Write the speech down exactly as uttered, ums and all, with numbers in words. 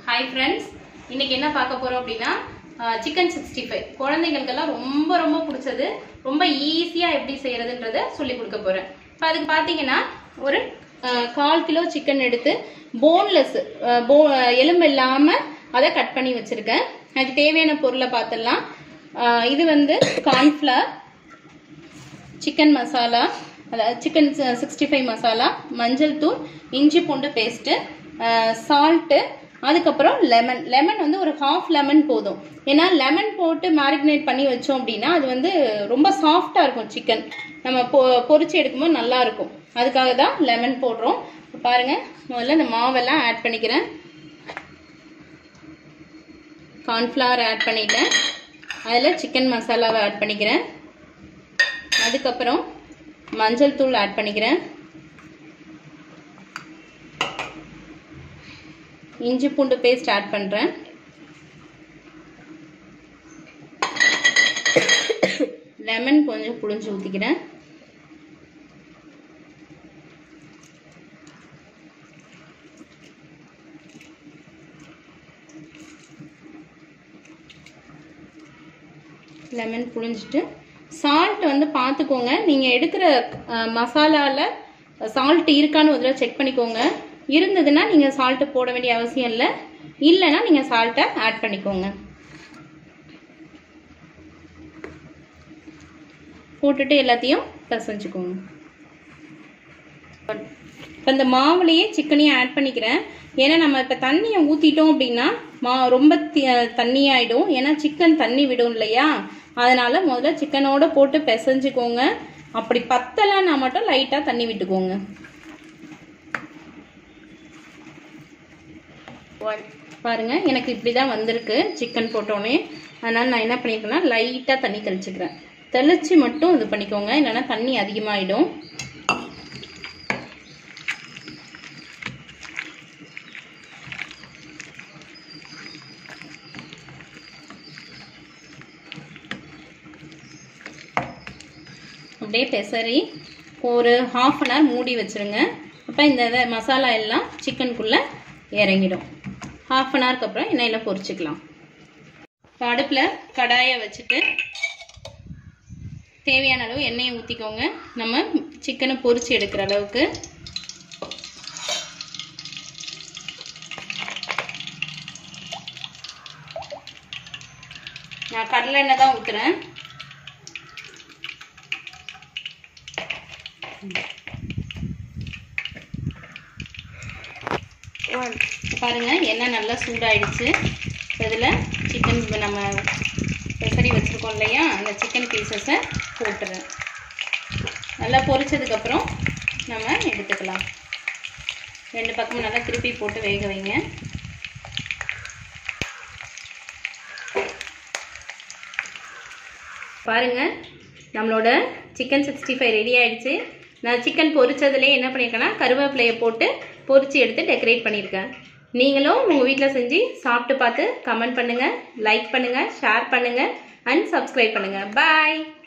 Hi friends, இன்னைக்கு என்ன பார்க்க போறோம் அப்படின்னா சிக்கன் சிக்ஸ்டி ஃபைவ் குழந்தைங்களுக்கெல்லாம் ரொம்ப ரொம்ப பிடிச்சது. ரொம்ப ஈஸியா எப்படி செய்யறதுன்றத சொல்லி கொடுக்க போறேன். இப்போ அதுக்கு பார்த்தீங்கன்னா ஒரு கால் கிலோ சிக்கன் எடுத்து போன்லெஸ் போ எலும்பு இல்லாம அதை கட் பண்ணி வச்சிருக்கேன். அதுக்கு தேவையான பொருளை பார்த்துடலாம். இது வந்து கார்ன்ஃப்ளவர், சிக்கன் மசாலா, அதாவது சிக்கன் சிக்ஸ்டி ஃபைவ் மசாலா, மஞ்சள் தூள், இஞ்சி பூண்டு பேஸ்ட்டு, சால்ட்டு, அதுக்கப்புறம் லெமன். லெமன் வந்து ஒரு ஹாஃப் லெமன் போதும். ஏன்னா லெமன் போட்டு மேரினேட் பண்ணி வச்சோம் அப்படின்னா அது வந்து ரொம்ப சாஃப்டாக இருக்கும். சிக்கன் நம்ம பொ பொரிச்சு எடுக்கும்போது நல்லா இருக்கும். அதுக்காக தான் லெமன் போடுறோம். பாருங்க, முதல்ல இந்த மாவெல்லாம் ஆட் பண்ணிக்கிறேன். கார்ன்ஃப்ளவர் ஆட் பண்ணிட்டேன். அதில் சிக்கன் மசாலாவை ஆட் பண்ணிக்கிறேன். அதுக்கப்புறம் மஞ்சள் தூள் ஆட் பண்ணிக்கிறேன். இஞ்சி பூண்டு பேஸ்ட் ஆட் பண்றேன். லெமன் கொஞ்சம் புளிஞ்சு ஊத்திக்கிறேன். லெமன் புளிஞ்சிட்டு சால்ட் வந்து பார்த்துக்கோங்க. நீங்க எடுக்கிற மசாலால சால்ட் இருக்கான்னு ஒரு தடவை செக் பண்ணிக்கோங்க. இருந்ததுன்னா நீங்க சால்ட் போட வேண்டிய அவசியம் இல்லை. இல்லைன்னா நீங்க சால்ட்டை ஆட் பண்ணிக்கோங்க. போட்டுட்டு எல்லாத்தையும் பிசைஞ்சுக்கோங்க. இப்போ இந்த மாவுலையே சிக்கனையும் ஆட் பண்ணிக்கிறேன். ஏன்னா நம்ம இப்போ தண்ணியை ஊற்றிட்டோம் அப்படின்னா மா ரொம்ப தண்ணி ஆயிடும். ஏன்னா சிக்கன் தண்ணி விடும் இல்லையா, அதனால முதல்ல சிக்கனோட போட்டு பிசைஞ்சுக்கோங்க. அப்படி பத்தலைன்னா மட்டும் லைட்டாக தண்ணி விட்டுக்கோங்க. பாருங்க, எனக்கு இப்படிதான் வந்திருக்கு சிக்கன் போட்டோன்னே. அதனால நான் என்ன பண்ணிருக்கேன்னா லைட்டா தண்ணி தெளிச்சுக்கிறேன். தெளிச்சு மட்டும் இது பண்ணிக்கோங்க, இல்லைன்னா தண்ணி அதிகமாயிடும். அப்படியே பெசரி ஒரு ஹாஃப் அன் ஹவர் மூடி வச்சிருங்க. அப்போ இந்த மசாலா எல்லாம் சிக்கனுக்குள்ள இறங்கிடும். ஹாஃப் அன் ஹவருக்கு அப்புறம் எண்ணெயில் பொரிச்சுக்கலாம். இப்போ அடுப்பில் கடாயை வச்சுட்டு தேவையான அளவு எண்ணெயை ஊற்றிக்கோங்க. நம்ம சிக்கனை பொரிச்சு எடுக்கிற அளவுக்கு. நான் கடலை எண்ணெய் தான் ஊற்றுறேன். பாருங்க, எண்ணெய் நல்லா சூடாயிடுச்சு. இதில் சிக்கன் நம்ம பெசரி வச்சுருக்கோம் இல்லையா, அந்த சிக்கன் பீசஸை போட்டுறேன். நல்லா பொரிச்சதுக்கப்புறம் நம்ம எடுத்துக்கலாம். ரெண்டு பக்கமும் நல்லா திருப்பி போட்டு வேக வைங்க. பாருங்க, நம்மளோட சிக்கன் சிக்ஸ்டி ஃபைவ் ரெடி ஆயிடுச்சு. நான் சிக்கன் பொரிச்சதுலேயே என்ன பண்ணியிருக்கேன்னா கருவேப்பிலையை போட்டு பொரிச்சு எடுத்து டெக்கரேட் பண்ணியிருக்கேன். நீங்களும் உங்கள் வீட்டில் செஞ்சு சாப்பிட்டு பார்த்து கமெண்ட் பண்ணுங்கள், லைக் பண்ணுங்கள், ஷேர் பண்ணுங்கள் அண்ட் சப்ஸ்கிரைப் பண்ணுங்கள். பாய்.